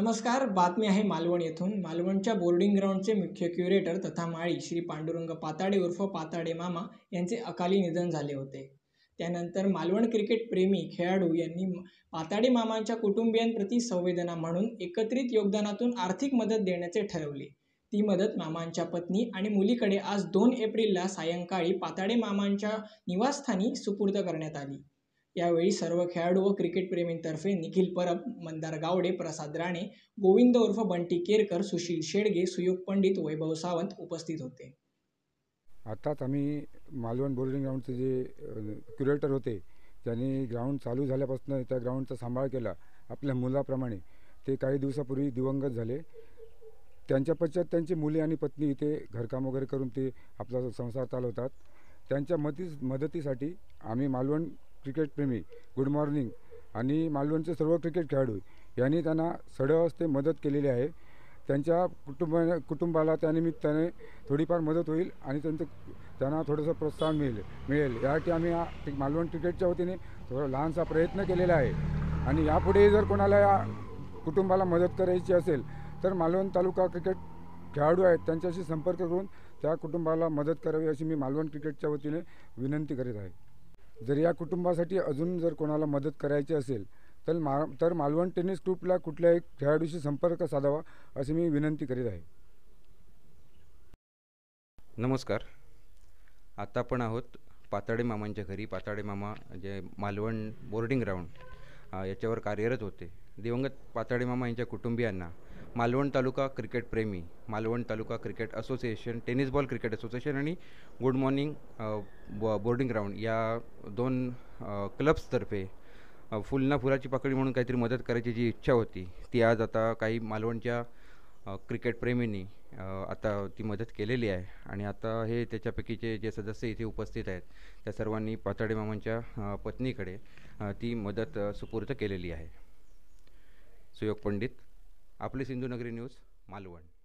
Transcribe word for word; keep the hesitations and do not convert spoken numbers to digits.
नमस्कार. बातमी आहे मालवण येथून. मालवणच्या बोर्डिंग ग्राउंडचे मुख्य क्युरेटर तथा माळी श्री पांडुरंग पाताडे उर्फ पाताडे मामा यांचे अकाली निधन झाले होते. त्यानंतर मालवण क्रिकेट प्रेमी खेळाडू यांनी पाताडे मामांच्या कुटुंबियांप्रती संवेदना म्हणून एकत्रित योगदानातून आर्थिक मदत देण्याचे ठरवले. ती मदत मामांच्या पत्नी आणि मुलीकडे आज दोन एप्रिलला सायंकाळी पाताडे मामांच्या निवासस्थानी सुपूर्द करण्यात आली. यावेळी सर्व खेळाडू व क्रिकेटप्रेमींतर्फे निखिल परब, मंदार गावडे, प्रसाद राणे, गोविंद उर्फ बंटी केरकर, सुशील शेडगे, सुयोग पंडित, वैभव सावंत उपस्थित होते. आताच आम्ही मालवण बोर्डिंग ग्राउंडचे जे क्युरेटर होते त्यांनी ग्राउंड चालू झाल्यापासून त्या ग्राउंडचा सांभाळ केला आपल्या मुलाप्रमाणे. ते काही दिवसापूर्वी दिवंगत झाले. त्यांच्या पश्चात त्यांची मुले आणि पत्नी इथे घरकाम वगैरे करून ते आपला संसार चालवतात. त्यांच्या मती मदतीसाठी आम्ही मालवण क्रिकेटप्रेमी, गुड मॉर्निंग आणि मालवणचे सर्व क्रिकेट खेळाडू यांनी त्यांना सडहस्ते मदत केलेली आहे. त्यांच्या कुटुंब कुटुंबाला त्यानिमित्ताने थोडीफार मदत होईल आणि त्यांचं त्यांना थोडंसं प्रोत्साहन मिळेल मिळेल यासाठी आम्ही हा मालवण क्रिकेटच्या वतीने थोडा लहानसा प्रयत्न केलेला आहे. आणि यापुढे जर कोणाला या कुटुंबाला मदत करायची असेल तर मालवण तालुका क्रिकेट खेळाडू आहेत त्यांच्याशी संपर्क करून त्या कुटुंबाला मदत करावी अशी मी मालवण क्रिकेटच्या वतीने विनंती करीत आहे. जर या कुटुंबासाठी अजून जर कोणाला मदत करायची असेल तर मा तर मालवण टेनिस ग्रुपला कुठल्याही खेळाडूशी संपर्क साधावा अशी मी विनंती करीत आहे. नमस्कार. आता आपण आहोत पाताडे मामांच्या घरी. पाताडे मामा जे मालवण बोर्डिंग ग्राउंड याच्यावर कार्यरत होते. दिवंगत पाताडे मामा यांच्या कुटुंबियांना मालवण तालुका क्रिकेट प्रेमी, Malvan taluka cricket association, tennis ball cricket association आणि गुड मॉर्निंग बोर्डिंग ग्राउंड या दोन क्लब्सतर्फे फुल ना फुलाची पाकळी म्हणून काहीतरी मदत करायची जी इच्छा होती ती आज आता काही मालवणच्या क्रिकेट प्रेमींनी आता ती मदत केलेली आहे. आणि आता हे त्याच्यापैकीचे जे सदस्य इथे उपस्थित आहेत त्या सर्वांनी पाताडे मामांच्या पत्नीकडे ती मदत सुपूर्द केलेली आहे. सुयोग पंडित, आपली सिंधुनगरी न्यूज, मालवण.